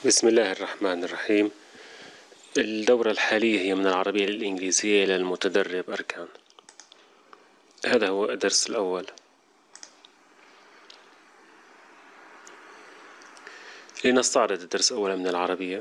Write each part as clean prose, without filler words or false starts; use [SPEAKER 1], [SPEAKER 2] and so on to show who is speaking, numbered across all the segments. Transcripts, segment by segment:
[SPEAKER 1] بسم الله الرحمن الرحيم. الدورة الحالية هي من العربية للإنجليزية إلى المتدرب أركان. هذا هو الدرس الأول. لنستعرض الدرس الأول من العربية.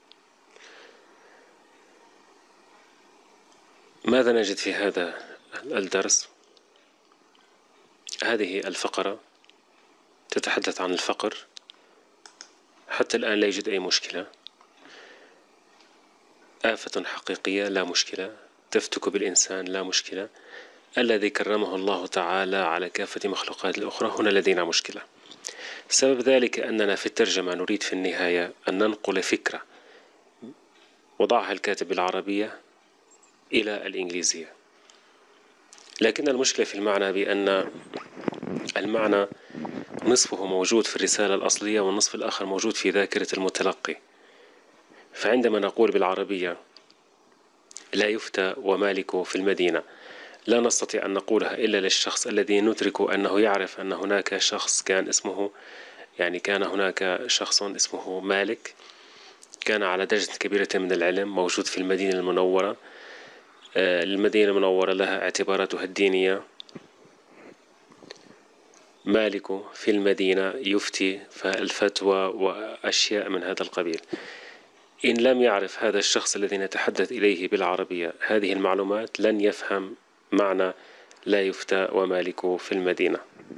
[SPEAKER 1] ماذا نجد في هذا الدرس؟ هذه الفقرة تتحدث عن الفقر. حتى الآن لا يوجد أي مشكلة. آفة حقيقية لا مشكلة، تفتك بالإنسان لا مشكلة. الذي كرمه الله تعالى على كافة مخلوقات الأخرى، هنا لدينا مشكلة. سبب ذلك أننا في الترجمة نريد في النهاية أن ننقل فكرة وضعها الكاتب بالعربية إلى الإنجليزية، لكن المشكلة في المعنى بأن المعنى نصفه موجود في الرسالة الأصلية والنصف الآخر موجود في ذاكرة المتلقي. فعندما نقول بالعربية لا يفتى ومالك في المدينة، لا نستطيع أن نقولها إلا للشخص الذي ندرك أنه يعرف أن هناك شخص كان هناك شخص اسمه مالك، كان على درجة كبيرة من العلم، موجود في المدينة المنورة. المدينة المنورة لها اعتباراتها الدينية. مالك في المدينة يفتي، فالفتوى وأشياء من هذا القبيل. إن لم يعرف هذا الشخص الذي نتحدث إليه بالعربية هذه المعلومات، لن يفهم معنى لا يفتى ومالك في المدينة.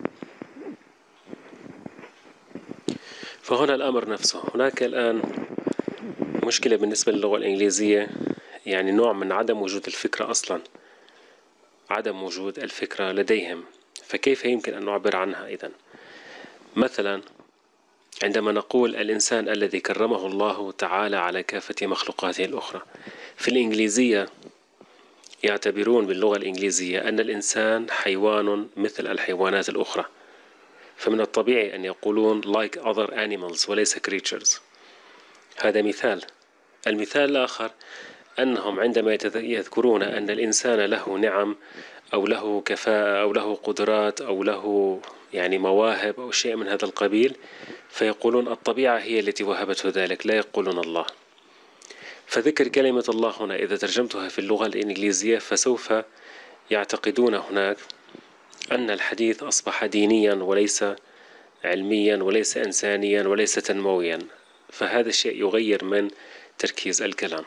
[SPEAKER 1] فهنا الأمر نفسه. هناك الآن مشكلة بالنسبة للغة الإنجليزية، يعني نوع من عدم وجود الفكرة أصلا، عدم وجود الفكرة لديهم. فكيف يمكن أن نعبر عنها إذن؟ مثلا عندما نقول الإنسان الذي كرمه الله تعالى على كافة مخلوقاته الأخرى، في الإنجليزية يعتبرون باللغة الإنجليزية أن الإنسان حيوان مثل الحيوانات الأخرى، فمن الطبيعي أن يقولون like other animals وليس creatures. هذا مثال. المثال الآخر أنهم عندما يذكرون أن الإنسان له نعم أو له كفاءة أو له قدرات أو له مواهب أو شيء من هذا القبيل، فيقولون الطبيعة هي التي وهبته ذلك، لا يقولون الله. فذكر كلمة الله هنا إذا ترجمتها في اللغة الإنجليزية فسوف يعتقدون هناك أن الحديث أصبح دينيا وليس علميا وليس إنسانيا وليس تنمويا، فهذا الشيء يغير من تركيز الكلام.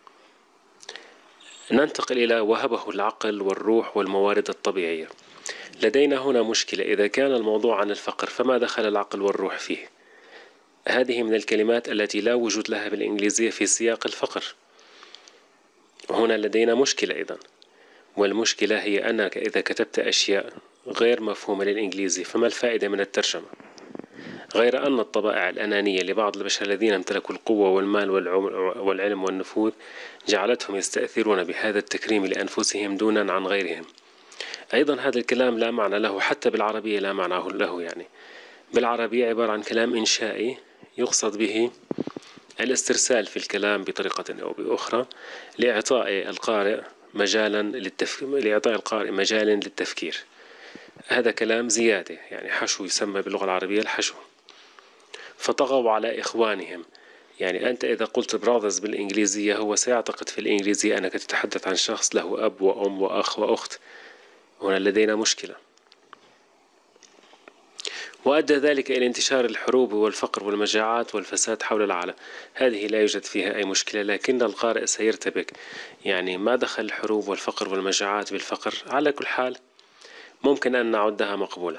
[SPEAKER 1] ننتقل إلى وهبه العقل والروح والموارد الطبيعية. لدينا هنا مشكلة. إذا كان الموضوع عن الفقر فما دخل العقل والروح فيه؟ هذه من الكلمات التي لا وجود لها بالإنجليزية في سياق الفقر. هنا لدينا مشكلة إذن. والمشكلة هي أنك إذا كتبت أشياء غير مفهومة للإنجليزي فما الفائدة من الترجمة؟ غير أن الطبائع الأنانية لبعض البشر الذين امتلكوا القوة والمال والعلم والنفوذ جعلتهم يستأثرون بهذا التكريم لأنفسهم دونا عن غيرهم. أيضا هذا الكلام لا معنى له، حتى بالعربية لا معنى له. بالعربية عبارة عن كلام إنشائي يقصد به الاسترسال في الكلام بطريقة أو بأخرى لإعطاء القارئ مجالا للتفكير. هذا كلام زيادة، حشو، يسمى باللغة العربية الحشو. فطغوا على إخوانهم. أنت إذا قلت براذرز بالإنجليزية هو سيعتقد في الإنجليزية أنك تتحدث عن شخص له أب وأم وأخ وأخت. هنا لدينا مشكلة. وأدى ذلك إلى انتشار الحروب والفقر والمجاعات والفساد حول العالم. هذه لا يوجد فيها أي مشكلة، لكن القارئ سيرتبك. ما دخل الحروب والفقر والمجاعات بالفقر؟ على كل حال ممكن أن نعدها مقبولة.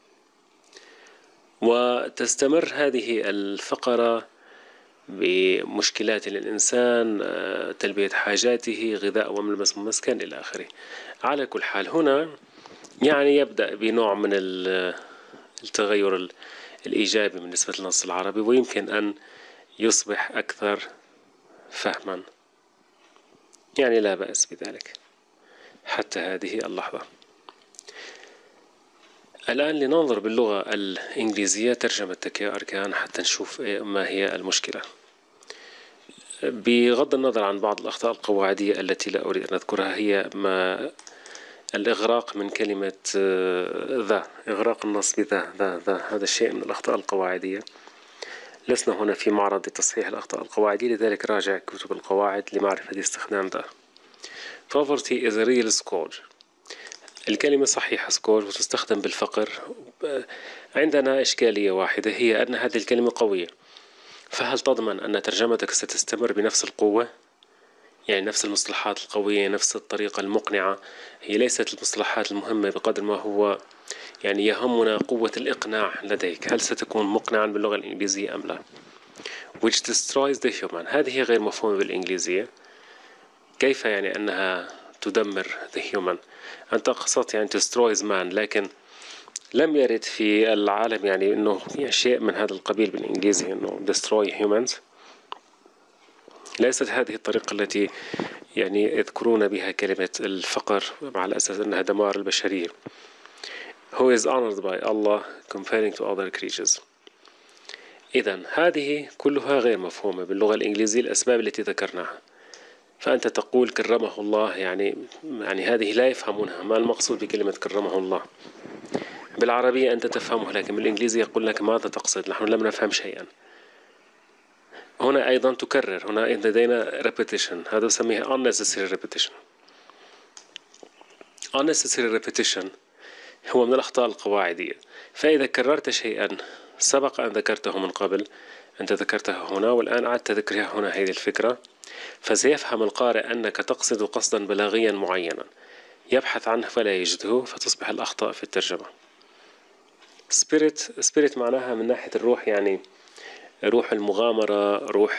[SPEAKER 1] وتستمر هذه الفقرة بمشكلات للإنسان، تلبية حاجاته، غذاء وملبس ومسكن إلى آخره. على كل حال هنا يبدأ بنوع من التغير الإيجابي بالنسبة للنص العربي، ويمكن أن يصبح أكثر فهما. لا بأس بذلك حتى هذه اللحظة. الآن لننظر باللغة الإنجليزية ترجمة يا أركان حتى نشوف ما هي المشكلة، بغض النظر عن بعض الأخطاء القواعدية التي لا أريد أن أذكرها. هي ما الإغراق من كلمة ذا، إغراق النص بذا، ذا هذا الشيء من الأخطاء القواعدية. لسنا هنا في معرض لتصحيح الأخطاء القواعدية، لذلك راجع كتب القواعد لمعرفة استخدام ده. Poverty is a real scourge. الكلمة صحيحة scourge وتستخدم بالفقر. عندنا إشكالية واحدة، هي أن هذه الكلمة قوية، فهل تضمن أن ترجمتك ستستمر بنفس القوة؟ يعني نفس المصطلحات القوية، نفس الطريقة المقنعة. هي ليست المصطلحات المهمة بقدر ما هو يعني يهمنا قوة الإقناع لديك، هل ستكون مقنعا باللغة الإنجليزية أم لا؟ which destroys the human. هذه غير مفهومة بالإنجليزية. كيف يعني أنها تدمر the human؟ أنت قصدت يعني destroys man، لكن لم يرد في العالم يعني أنه شيء من هذا القبيل بالإنجليزي أنه destroy humans. ليست هذه الطريقة التي يعني يذكرون بها كلمة الفقر على أساس أنها دمار البشرية. Who is honored by Allah comparing to other creatures. إذن هذه كلها غير مفهومة باللغة الإنجليزية الأسباب التي ذكرناها. فأنت تقول كرمه الله، يعني هذه لا يفهمونها، ما المقصود بكلمة كرمه الله؟ بالعربية أنت تفهمه، لكن بالإنجليزي يقول لك ماذا تقصد؟ نحن لم نفهم شيئا. هنا أيضا تكرر، هنا لدينا repetition، هذا نسميه unnecessary repetition. unnecessary repetition هو من الأخطاء القواعدية. فإذا كررت شيئا سبق أن ذكرته من قبل، أنت ذكرته هنا والآن عدت ذكرها هنا هذه الفكرة، فسيفهم القارئ أنك تقصد قصدا بلاغيا معينا، يبحث عنه فلا يجده، فتصبح الأخطاء في الترجمة. spirit معناها من ناحية الروح، يعني روح المغامرة،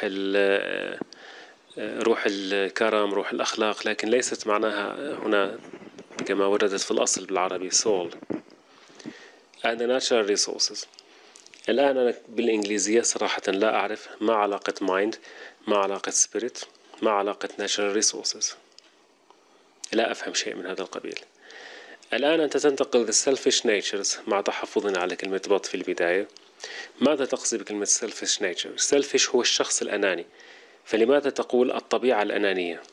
[SPEAKER 1] روح الكرم، روح الأخلاق، لكن ليست معناها هنا كما وردت في الأصل بالعربي soul and the natural resources. الآن أنا بالإنجليزية صراحة لا أعرف ما علاقة mind، ما علاقة spirit، ما علاقة natural resources. لا أفهم شيء من هذا القبيل. الآن أنت تنتقل the selfish natures مع تحفظنا على كلمة but في البداية. ماذا تقصد بكلمة selfish nature؟ selfish هو الشخص الأناني، فلماذا تقول الطبيعة الأنانية؟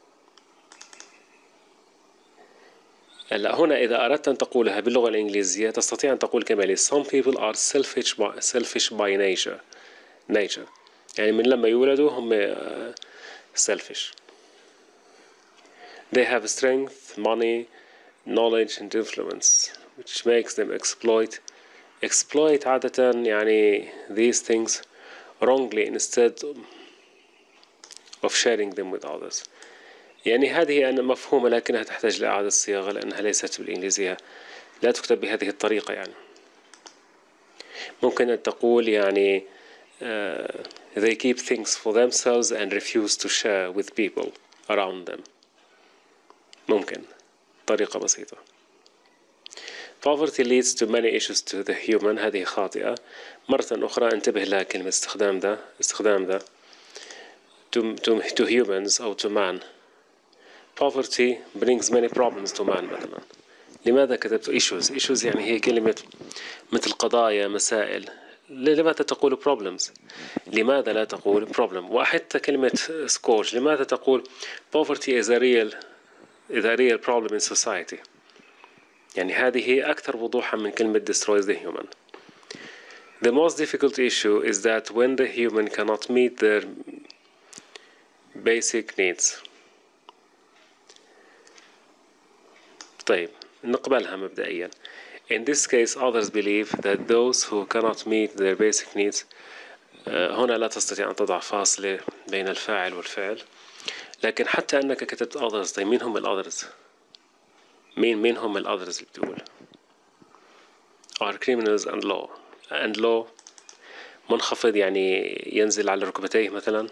[SPEAKER 1] هنا إذا أردت أن تقولها باللغة الإنجليزية تستطيع أن تقول كما لي some people are selfish by nature. يعني من لما يولدوا هم selfish. They have strength, money, knowledge and influence which makes them exploit عادة يعني these things wrongly instead of sharing them with others. يعني هذه أنا مفهومة لكنها تحتاج لإعادة صياغة لأنها ليست بالإنجليزية، لا تكتب بهذه الطريقة. يعني ممكن أن تقول يعني they keep things for themselves and refuse to share with people around them. ممكن طريقة بسيطة. Poverty leads to many issues to the human. هذه خاطئة. مرة أخرى انتبه لها كلمة استخدام ذا to humans أو to man. Poverty brings many problems to man مثلا. لماذا كتبت issues يعني هي كلمة مثل قضايا، مسائل. لماذا تقول problems؟ لماذا لا تقول problem؟ وحتى كلمة scourge لماذا تقول poverty is a real problem in society؟ يعني هذه أكثر وضوحا من كلمة destroys the human. The most difficult issue is that when the human cannot meet their basic needs. طيب نقبلها مبدئيا. In this case others believe that those who cannot meet their basic needs. هنا لا تستطيع أن تضع فاصلة بين الفاعل والفعل، لكن حتى أنك كتبت others. طيب مين هم الothers؟ مين هم الothers اللي بتقول؟ are criminals and law منخفض يعني ينزل على ركبتيه مثلا.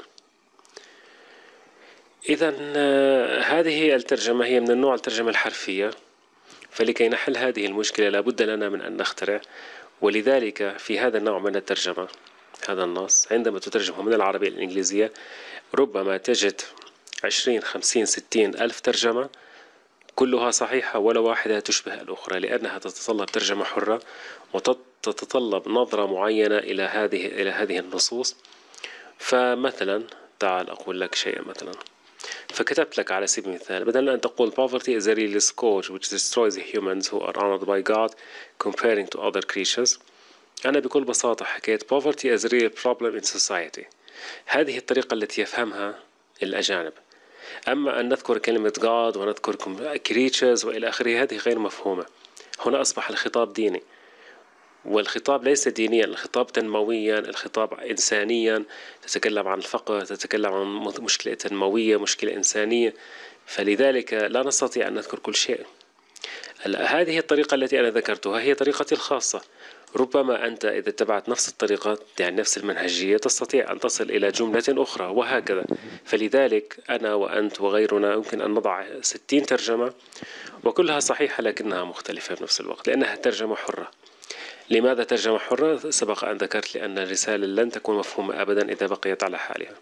[SPEAKER 1] إذن هذه الترجمة هي من النوع الترجمة الحرفية، فلكي نحل هذه المشكلة لابد لنا من أن نخترع. ولذلك في هذا النوع من الترجمة، هذا النص عندما تترجمه من العربية الإنجليزية ربما تجد 20 50 60 ألف ترجمة كلها صحيحة ولا واحدة تشبه الأخرى، لأنها تتطلب ترجمة حرة وتتطلب نظرة معينة إلى هذه النصوص. فمثلا تعال أقول لك شيء مثلا، فكتبت لك على سبيل المثال بدل أن تقول poverty is a real scourge which destroys the humans who are honored by God comparing to other creatures. أنا بكل بساطة حكيت poverty is a real problem in society. هذه الطريقة التي يفهمها الأجانب. أما أن نذكر كلمة God ونذكر creatures وإلى آخره هذه غير مفهومة. هنا أصبح الخطاب ديني، والخطاب ليس دينيا، الخطاب تنمويا، الخطاب إنسانيا، تتكلم عن الفقر، تتكلم عن مشكلة تنموية، مشكلة إنسانية، فلذلك لا نستطيع أن نذكر كل شيء. هذه الطريقة التي أنا ذكرتها هي طريقتي الخاصة. ربما أنت إذا اتبعت نفس الطريقة يعني نفس المنهجية تستطيع أن تصل إلى جملة أخرى وهكذا. فلذلك أنا وأنت وغيرنا يمكن أن نضع 60 ترجمة وكلها صحيحة لكنها مختلفة بنفس الوقت لأنها ترجمة حرة. لماذا ترجمة حرة؟ سبق أن ذكرت لأن الرسالة لن تكون مفهومة أبدا إذا بقيت على حالها.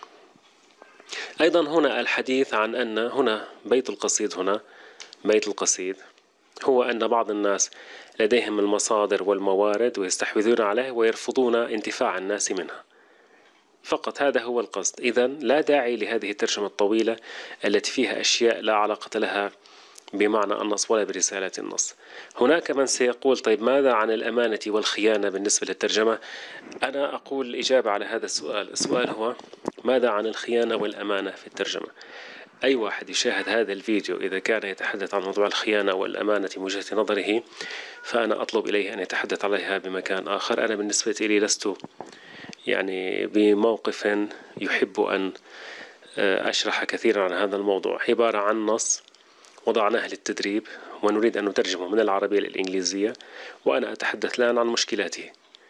[SPEAKER 1] أيضا هنا الحديث عن أن هنا بيت القصيد، هنا بيت القصيد هو أن بعض الناس لديهم المصادر والموارد ويستحوذون عليها ويرفضون انتفاع الناس منها فقط، هذا هو القصد. إذن لا داعي لهذه الترجمة الطويلة التي فيها أشياء لا علاقة لها بمعنى النص ولا برسالة النص. هناك من سيقول طيب ماذا عن الأمانة والخيانة بالنسبة للترجمة؟ أنا أقول الإجابة على هذا السؤال. السؤال هو ماذا عن الخيانة والأمانة في الترجمة؟ أي واحد يشاهد هذا الفيديو إذا كان يتحدث عن موضوع الخيانة والأمانة من وجهة نظره فأنا أطلب إليه أن يتحدث عليها بمكان آخر. أنا بالنسبة لي لست يعني بموقف يحب أن أشرح كثيرا عن هذا الموضوع. عبارة عن نص وضعناه للتدريب ونريد أن نترجمه من العربية للإنجليزية وأنا أتحدث الآن عن مشكلاته.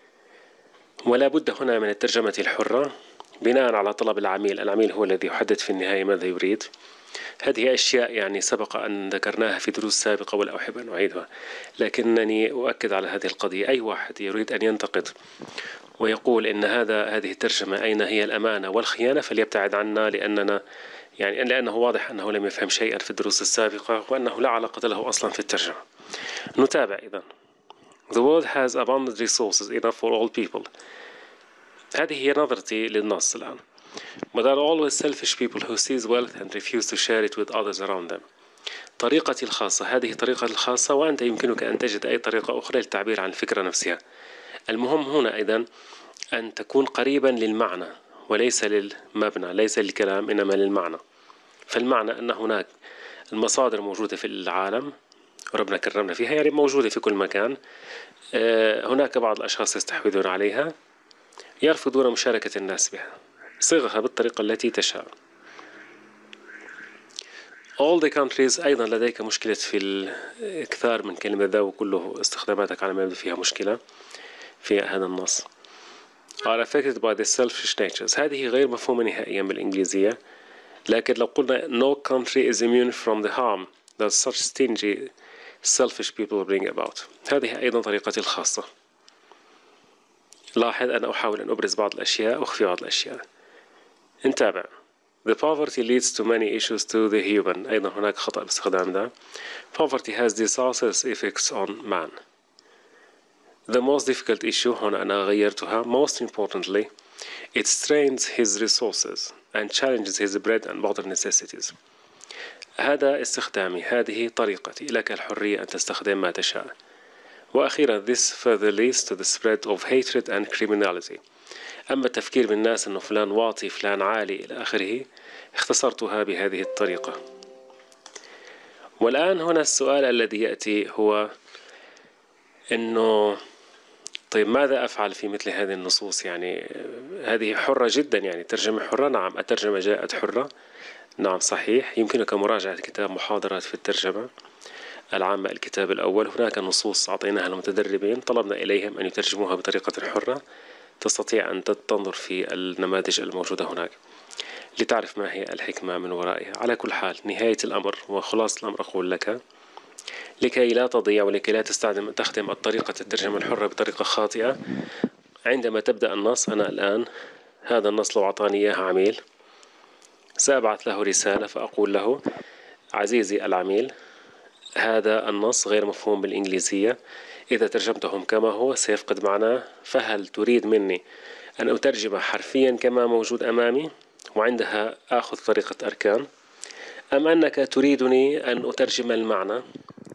[SPEAKER 1] ولا بد هنا من الترجمة الحرة بناء على طلب العميل. العميل هو الذي يحدد في النهاية ماذا يريد. هذه أشياء يعني سبق أن ذكرناها في دروس سابقة ولا أحب أن أعيدها، لكنني أؤكد على هذه القضية. أي واحد يريد أن ينتقد ويقول إن هذه الترجمة أين هي الأمانة والخيانة فليبتعد عنا لأنه واضح أنه لم يفهم شيئا في الدروس السابقة وأنه لا علاقة له أصلا في الترجمة. نتابع إذن. The world has abundant resources enough for all people. هذه هي نظرتي للنص الآن. But there are always selfish people who seize wealth and refuse to share it with others around them. طريقتي الخاصة، هذه طريقتي الخاصة، وأنت يمكنك أن تجد أي طريقة أخرى للتعبير عن الفكرة نفسها. المهم هنا إذن أن تكون قريبا للمعنى وليس للمبنى، ليس للكلام إنما للمعنى. فالمعنى أن هناك المصادر موجودة في العالم وربنا كرمنا فيها، يعني موجودة في كل مكان. هناك بعض الأشخاص يستحوذون عليها يرفضون مشاركة الناس بها. صيغها بالطريقة التي تشاء. all the countries أيضا لديك مشكلة في الإكثار من كلمة ذا وكله استخداماتك على ما يبدو فيها مشكلة في هذا النص. are affected by the selfish natures. هذه غير مفهومة نهائيا بالإنجليزية، لكن لو قلنا no country is immune from the harm that such stingy selfish people bring about. هذه أيضا طريقتي الخاصة. لاحظ أنا أحاول أن أبرز بعض الأشياء وأخفي بعض الأشياء. نتابع. The poverty leads to many issues to the human. أيضا هناك خطأ باستخدام ذا. Poverty has disastrous effects on man. The most difficult issue هنا أنا غيرتها. Most importantly, it strains his resources and challenges his bread and butter necessities. هذا استخدامي، هذه طريقتي، لك الحرية أن تستخدم ما تشاء. وأخيرا this further leads to the spread of hatred and criminality. أما التفكير بالناس أنه فلان واطي فلان عالي إلى آخره اختصرتها بهذه الطريقة. والآن هنا السؤال الذي يأتي هو أنه طيب ماذا أفعل في مثل هذه النصوص؟ يعني هذه حرة جدا، يعني ترجمة حرة. نعم الترجمة جاءت حرة، نعم صحيح. يمكنك مراجعة كتاب محاضرات في الترجمة العامة الكتاب الأول. هناك نصوص أعطيناها للمتدربين طلبنا إليهم أن يترجموها بطريقة حرة. تستطيع أن تنظر في النماذج الموجودة هناك لتعرف ما هي الحكمة من ورائها. على كل حال نهاية الأمر وخلاص الأمر أقول لك لكي لا تضيع ولكي لا تخدم الطريقة الترجمة الحرة بطريقة خاطئة عندما تبدأ النص. أنا الآن هذا النص لو أعطاني إياه عميل سأبعث له رسالة فأقول له عزيزي العميل هذا النص غير مفهوم بالإنجليزية، إذا ترجمتهم كما هو سيفقد معناه، فهل تريد مني أن أترجم حرفيا كما موجود أمامي وعندها آخذ طريقة أركان، أم أنك تريدني أن أترجم المعنى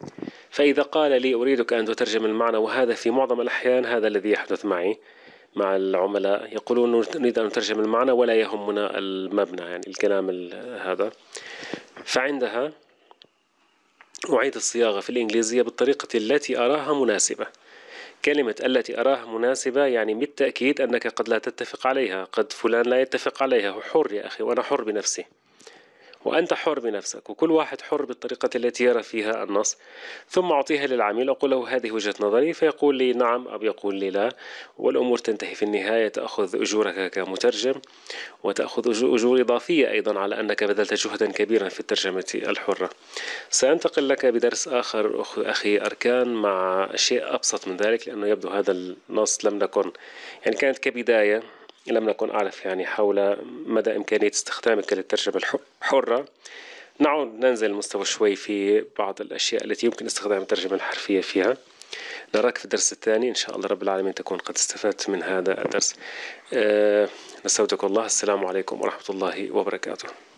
[SPEAKER 1] فإذا قال لي أريدك أن تترجم المعنى، وهذا في معظم الأحيان هذا الذي يحدث معي مع العملاء، يقولون نريد أن نترجم المعنى ولا يهمنا المبنى، يعني الكلام هذا. فعندها أعيد الصياغة في الإنجليزية بالطريقة التي أراها مناسبة. كلمة التي أراها مناسبة يعني بالتأكيد أنك قد لا تتفق عليها، قد فلان لا يتفق عليها، هو حر يا أخي، وأنا حر بنفسي وأنت حر بنفسك، وكل واحد حر بالطريقة التي يرى فيها النص. ثم أعطيها للعميل، أقول له هذه وجهة نظري، فيقول لي نعم أو يقول لي لا، والأمور تنتهي في النهاية. تأخذ أجورك كمترجم، وتأخذ أجور إضافية أيضا على أنك بذلت جهدا كبيرا في الترجمة الحرة. سأنتقل لك بدرس آخر أخي أركان مع شيء أبسط من ذلك، لأنه يبدو هذا النص لم نكن، يعني كانت كبداية لم نكن أعرف يعني حول مدى إمكانية استخدامك للترجمة الحرة. نعود ننزل المستوى شوي في بعض الأشياء التي يمكن استخدام الترجمة الحرفية فيها. نراك في الدرس الثاني إن شاء الله رب العالمين، تكون قد استفدت من هذا الدرس. نستودعك الله. السلام عليكم ورحمة الله وبركاته.